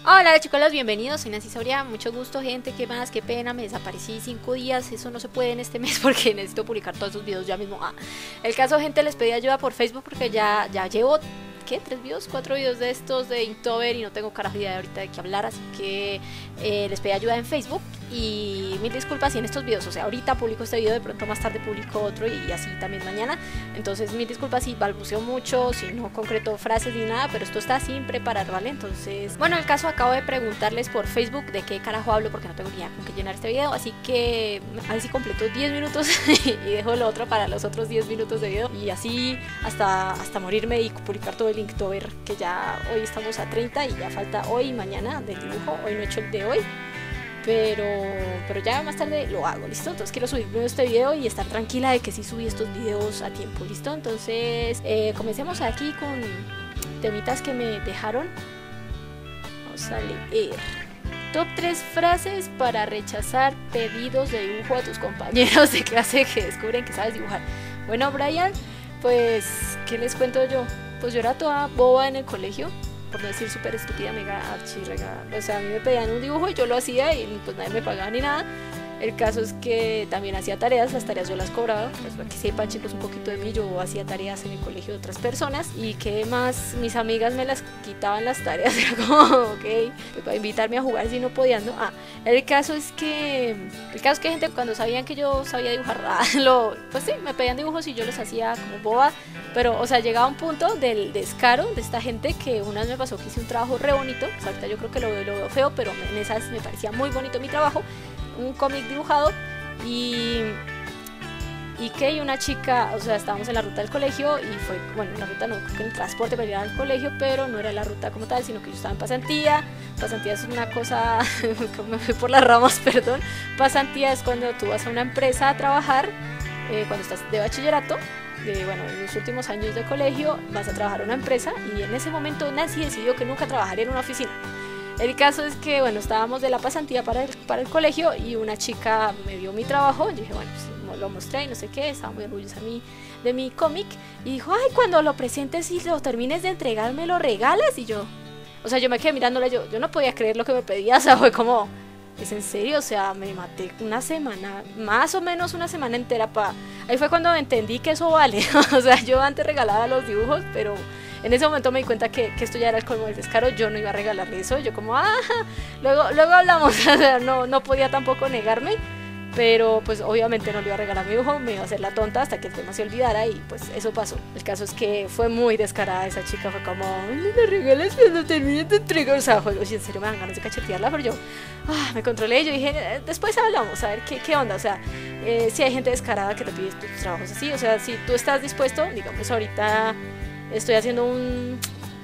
Hola chicos, bienvenidos, soy Nancy Soria, mucho gusto gente, qué más, qué pena, me desaparecí 5 días, eso no se puede en este mes porque necesito publicar todos esos videos ya mismo. El caso gente, les pedí ayuda por Facebook porque ya llevo, ¿qué? 3 videos, 4 videos de estos de Inktober y no tengo carajo idea de ahorita de qué hablar, así que les pedí ayuda en Facebook y mil disculpas si en estos videos, o sea, ahorita publico este video, de pronto más tarde publico otro y así también mañana, entonces mil disculpas si balbuceo mucho, si no concreto frases ni nada, pero esto está sin preparar, ¿vale? Entonces, bueno, el caso acabo de preguntarles por Facebook de qué carajo hablo porque no tengo ni idea con qué llenar este video, así que a ver si completo 10 minutos y dejo lo otro para los otros 10 minutos de video y así hasta morirme y publicar todo el Inktober, que ya hoy estamos a 30 y ya falta hoy y mañana del dibujo, hoy no he hecho el de hoy. Pero ya más tarde lo hago, ¿listo? Entonces quiero subir primero este video y estar tranquila de que sí subí estos videos a tiempo, ¿listo? Entonces comencemos aquí con temitas que me dejaron. Vamos a leer. Top 3 frases para rechazar pedidos de dibujo a tus compañeros de clase que descubren que sabes dibujar. Bueno, Brian, pues, ¿qué les cuento yo? Pues yo era toda boba en el colegio, por no decir súper estúpida, mega archirregada. O sea, a mí me pedían un dibujo y yo lo hacía y pues nadie me pagaba ni nada. El caso es que también hacía tareas, las tareas yo las cobraba, pues para que sepan chicos un poquito de mí, yo hacía tareas en el colegio de otras personas y que más mis amigas me las quitaban las tareas, era como, ok, pues para invitarme a jugar si no podían, ¿no? El caso es que gente cuando sabían que yo sabía dibujar, pues sí, me pedían dibujos y yo los hacía como boba, pero o sea, llegaba un punto del descaro de esta gente que una vez me pasó que hice un trabajo re bonito, o sea, ahorita yo creo que lo veo feo, pero en esas me parecía muy bonito mi trabajo, un cómic dibujado y una chica, o sea, estábamos en la ruta del colegio y fue, bueno, la ruta no, creo que en el transporte para ir al colegio, pero no era la ruta como tal, sino que yo estaba en pasantía. Pasantía es una cosa, como me fui por las ramas, perdón. Pasantía es cuando tú vas a una empresa a trabajar, cuando estás de bachillerato, bueno, en los últimos años de colegio vas a trabajar en una empresa y en ese momento Nancy decidió que nunca trabajaría en una oficina. El caso es que, bueno, estábamos de la pasantía para el colegio y una chica me vio mi trabajo. Yo dije, bueno, pues lo mostré y no sé qué, estaba muy orgullosa de mi cómic. Y dijo, ay, cuando lo presentes y lo termines de entregar, ¿me lo regalas? Y yo, o sea, yo me quedé mirándola, yo no podía creer lo que me pedía, o sea, fue como, ¿es en serio? O sea, me maté una semana, más o menos una semana entera para... Ahí fue cuando entendí que eso vale, o sea, yo antes regalaba los dibujos, pero... En ese momento me di cuenta que esto ya era el colmo del descaro, yo no iba a regalarle eso, yo como, luego hablamos, o sea, no podía tampoco negarme, pero pues obviamente no le iba a regalar mi dibujo, me iba a hacer la tonta hasta que el tema se olvidara y pues eso pasó. El caso es que fue muy descarada esa chica, fue como, no me regalas cuando termines de entregar, o sea, oye, en serio me dan ganas de cachetearla, pero yo me controlé y yo dije, después hablamos, a ver qué onda, o sea, si hay gente descarada que te pide tus trabajos así, o sea, si tú estás dispuesto, digamos ahorita... Estoy haciendo un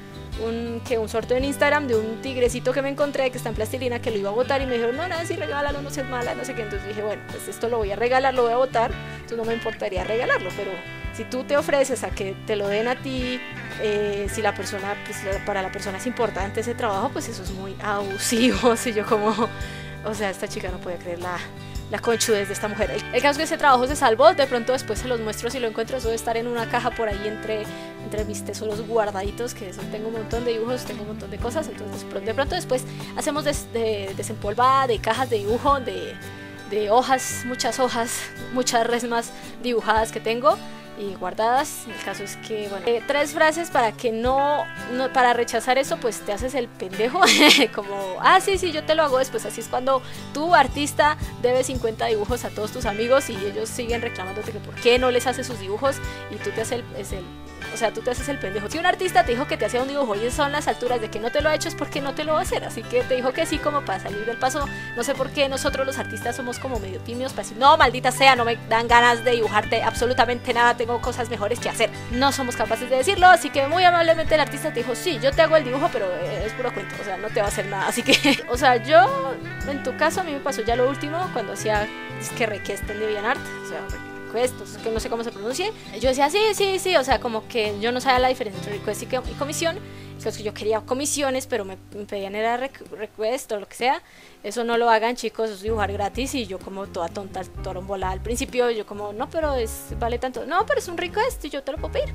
sorteo en Instagram de un tigrecito que me encontré que está en plastilina, que lo iba a botar y me dijeron, no, nada, si regálalo, no seas mala, no sé qué. Entonces dije, bueno, pues esto lo voy a regalar, lo voy a botar, entonces no me importaría regalarlo, pero si tú te ofreces a que te lo den a ti, si la persona, pues para la persona es importante ese trabajo, pues eso es muy abusivo. Así yo como, o sea, esta chica no puede creer la conchudez de esta mujer. El caso es que ese trabajo se salvó, de pronto después se los muestro si lo encuentro, eso debe estar en una caja por ahí entre mis tesoros guardaditos, que eso, tengo un montón de dibujos, tengo un montón de cosas, entonces de pronto después hacemos desempolvada de cajas de dibujo, de hojas, muchas resmas dibujadas que tengo y guardadas. El caso es que, bueno, 3 frases para que no para rechazar eso, pues te haces el pendejo como, sí, yo te lo hago después. Así es cuando tú, artista, debes 50 dibujos a todos tus amigos y ellos siguen reclamándote que por qué no les haces sus dibujos y tú te haces tú te haces el pendejo. Si un artista te dijo que te hacía un dibujo y son las alturas de que no te lo ha hecho, es porque no te lo va a hacer, así que te dijo que sí como para salir del paso. No sé por qué nosotros los artistas somos como medio tímidos para decir, no, maldita sea, no me dan ganas de dibujarte absolutamente nada, tengo cosas mejores que hacer. No somos capaces de decirlo, así que muy amablemente el artista te dijo, sí, yo te hago el dibujo, pero es puro cuento, o sea, no te va a hacer nada. Así que, o sea, yo, en tu caso, a mí me pasó ya lo último, cuando hacía request en DeviantArt, o sea, request, que no sé cómo se pronuncie. Yo decía sí, o sea, como que yo no sabía la diferencia entre request y comisión. Entonces yo quería comisiones, pero me pedían era request o lo que sea. Eso no lo hagan, chicos, eso es dibujar gratis. Y yo como toda tonta, torombola al principio, yo como, no, pero vale tanto. No, pero es un request y yo te lo puedo pedir.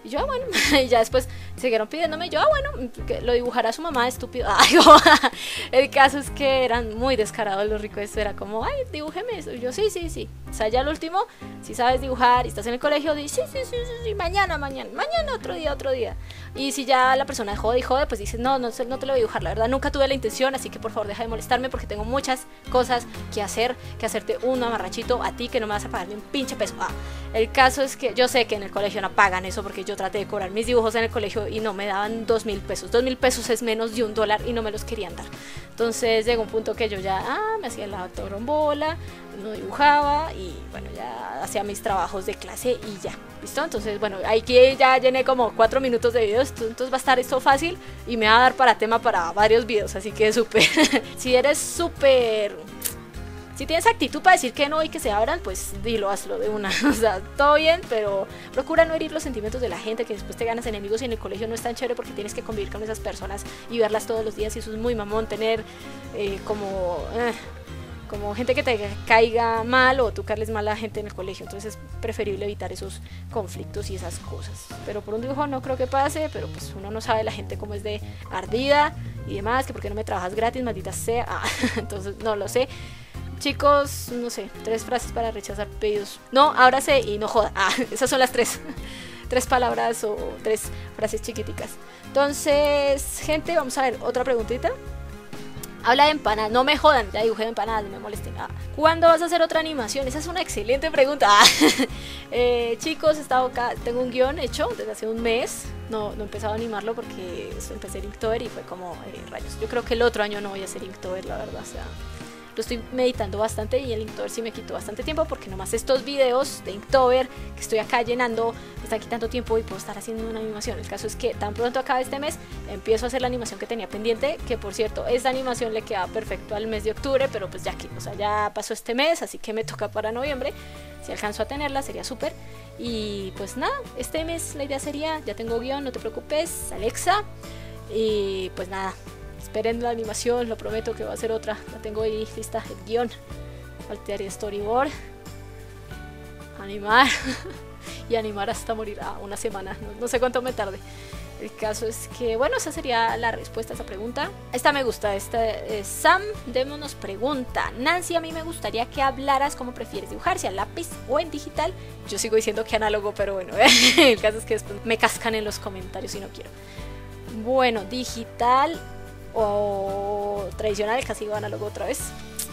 Y yo, bueno, y ya después siguieron pidiéndome, y yo, bueno, que lo dibujará su mamá, estúpido. Ay, el caso es que eran muy descarados los requests, era como, ay, dibújeme eso. Y yo, sí. O sea, ya lo último, si sabes dibujar y estás en el colegio, di, sí, mañana, otro día. Y si ya la persona jode, pues dices, no te lo voy a dibujar, la verdad, nunca tuve la intención, así que por favor deja de molestarme porque tengo muchas cosas que hacer, que hacerte un amarrachito a ti que no me vas a pagar ni un pinche peso. El caso es que yo sé que en el colegio no pagan eso porque yo traté de cobrar mis dibujos en el colegio y no me daban 2.000 pesos. 2.000 pesos es menos de $1 y no me los querían dar. Entonces llegó un punto que yo ya me hacía la torombola, no dibujaba y bueno, ya hacía mis trabajos de clase y ya, ¿listo? Entonces bueno, aquí ya llené como 4 minutos de videos, entonces va a estar esto fácil y me va a dar para tema para varios videos, así que súper. Si tienes actitud para decir que no y que se abran, pues dilo, hazlo de una. O sea, todo bien, pero procura no herir los sentimientos de la gente, que después te ganas enemigos y en el colegio no es tan chévere porque tienes que convivir con esas personas y verlas todos los días y eso es muy mamón, tener como gente que te caiga mal o tú caerles mal a la gente en el colegio. Entonces es preferible evitar esos conflictos y esas cosas. Pero por un dibujo no creo que pase, pero pues uno no sabe la gente cómo es de ardida y demás, que por qué no me trabajas gratis, maldita sea. Entonces no lo sé. Chicos, no sé, 3 frases para rechazar pedidos. No, ahora sé y no joda. Esas son las 3 palabras o 3 frases chiquiticas. Entonces, gente, vamos a ver otra preguntita. Habla de empanadas, no me jodan, ya dibujé de empanadas, no me molesten. ¿Cuándo vas a hacer otra animación? Esa es una excelente pregunta. Chicos, tengo un guión hecho desde hace un mes. No he empezado a animarlo porque empecé Inktober y fue como rayos. Yo creo que el otro año no voy a hacer Inktober, la verdad, o sea, lo estoy meditando bastante y el Inktober sí me quitó bastante tiempo porque nomás estos videos de Inktober que estoy acá llenando me están quitando tiempo y puedo estar haciendo una animación. El caso es que tan pronto acabe este mes empiezo a hacer la animación que tenía pendiente, que por cierto esta animación le queda perfecto al mes de octubre, pero pues ya pasó este mes, así que me toca para noviembre. Si alcanzo a tenerla sería súper. Y pues nada, este mes la idea sería, ya tengo guión, no te preocupes, Alexa. Y pues nada, esperen la animación, lo prometo que va a ser otra. La tengo ahí lista, el guión. Faltaría storyboard, animar y animar hasta morir. Una semana, no sé cuánto me tarde. El caso es que, bueno, esa sería la respuesta a esa pregunta. Esta me gusta, Sam Demo nos pregunta: Nancy, a mí me gustaría que hablaras cómo prefieres dibujar, si a lápiz o en digital. Yo sigo diciendo que análogo, pero bueno, el caso es que después me cascan en los comentarios y no quiero. Bueno, digital o tradicional, casi iba análogo otra vez.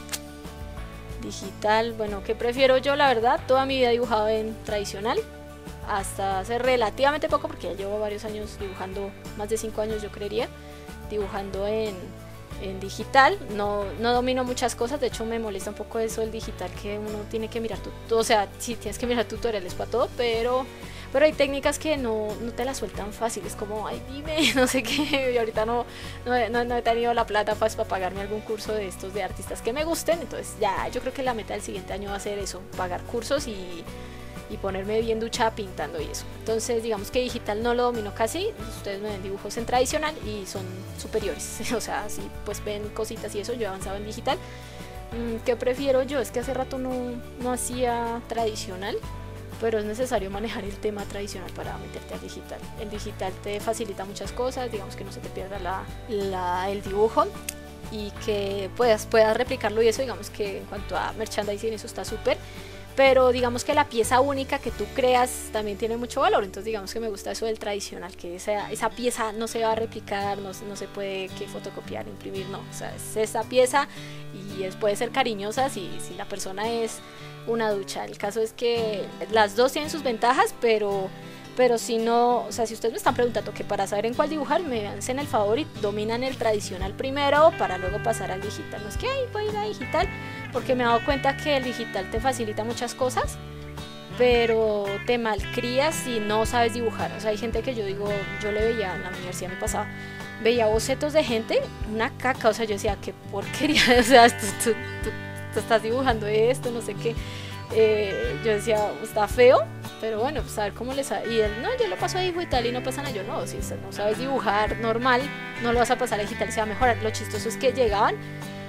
Digital, bueno, ¿qué prefiero yo? La verdad, toda mi vida he dibujado en tradicional, hasta hace relativamente poco, porque ya llevo varios años dibujando, más de 5 años yo creería, dibujando en digital. No domino muchas cosas, de hecho me molesta un poco eso del digital, que uno tiene que mirar o sea, sí tienes que mirar tutoriales para todo, pero hay técnicas que no te las sueltan fácil, es como, ay, dime, no sé qué, y ahorita no he tenido la plata pues, para pagarme algún curso de estos de artistas que me gusten, entonces ya, yo creo que la meta del siguiente año va a ser eso, pagar cursos y ponerme bien duchada pintando y eso. Entonces digamos que digital no lo domino casi, ustedes me ven dibujos en tradicional y son superiores, o sea, si pues ven cositas y eso, yo he avanzado en digital. ¿Qué prefiero yo? Es que hace rato no hacía tradicional, pero es necesario manejar el tema tradicional para meterte al digital. El digital te facilita muchas cosas, digamos que no se te pierda el dibujo y que puedas replicarlo y eso, digamos que en cuanto a merchandising eso está súper. Pero digamos que la pieza única que tú creas también tiene mucho valor, entonces digamos que me gusta eso del tradicional, que esa pieza no se va a replicar, no se puede que fotocopiar, imprimir, no, o sea, es esa pieza y puede ser cariñosa si la persona es una ducha. El caso es que las dos tienen sus ventajas, pero si no, o sea, si ustedes me están preguntando que para saber en cuál dibujar, me hacen el favor y dominan el tradicional primero para luego pasar al digital. No es que voy a ir a digital, porque me he dado cuenta que el digital te facilita muchas cosas, pero te malcrías si no sabes dibujar. O sea, hay gente que yo le veía en la universidad, me pasaba, veía bocetos de gente, una caca, o sea, yo decía, qué porquería, o sea, tú estás dibujando esto, no sé qué. Yo decía, está feo, pero bueno, pues a ver cómo les sale. Y él, no, yo lo paso a digital y no pasa nada. Yo no, si no sabes dibujar normal, no lo vas a pasar a digital y se va a mejorar. Lo chistoso es que llegaban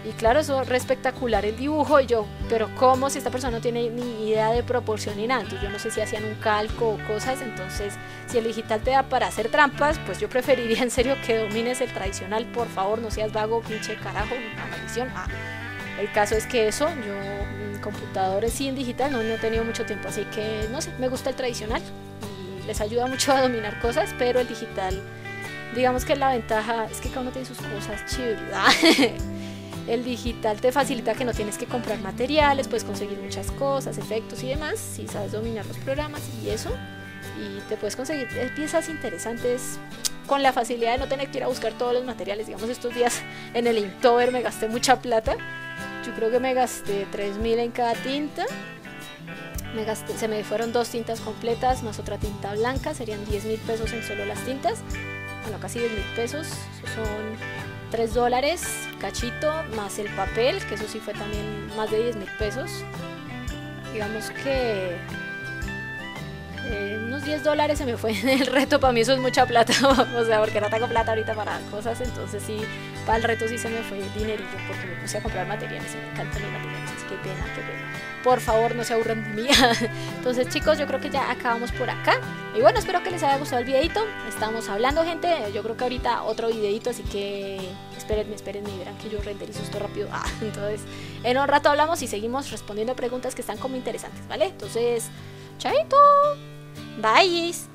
Y claro, eso re espectacular el dibujo. Y yo, pero ¿cómo si esta persona no tiene ni idea de proporción ni nada? Entonces yo no sé si hacían un calco o cosas. Entonces, si el digital te da para hacer trampas, pues yo preferiría en serio que domines el tradicional. Por favor, no seas vago, pinche carajo, una maldición. El caso es que eso, yo computadores sí en digital no he tenido mucho tiempo. Así que, no sé, me gusta el tradicional. Y les ayuda mucho a dominar cosas, pero el digital, digamos que la ventaja es que cada uno tiene sus cosas chéveres. El digital te facilita que no tienes que comprar materiales, puedes conseguir muchas cosas, efectos y demás, si sabes dominar los programas y eso, y te puedes conseguir piezas interesantes con la facilidad de no tener que ir a buscar todos los materiales. Digamos, estos días en el Inktober me gasté mucha plata, yo creo que me gasté 3.000 en cada tinta, se me fueron 2 tintas completas más otra tinta blanca, serían 10.000 pesos en solo las tintas, bueno, casi 10.000 pesos, son $3 cachito, más el papel, que eso sí fue también más de 10.000 pesos. Digamos que unos $10 se me fue en el reto. Para mí eso es mucha plata, o sea, porque no tengo plata ahorita para cosas, entonces sí, para el reto sí se me fue dinerillo, porque me puse a comprar materiales y me encantan los materiales, qué pena, qué pena. Por favor, no se aburran de mí. Entonces, chicos, yo creo que ya acabamos por acá. Y bueno, espero que les haya gustado el videito. Estamos hablando, gente. Yo creo que ahorita otro videito, así que espérenme y verán que yo renderizo esto rápido. Entonces, en un rato hablamos y seguimos respondiendo preguntas que están como interesantes, ¿vale? Entonces, chaito. Bye.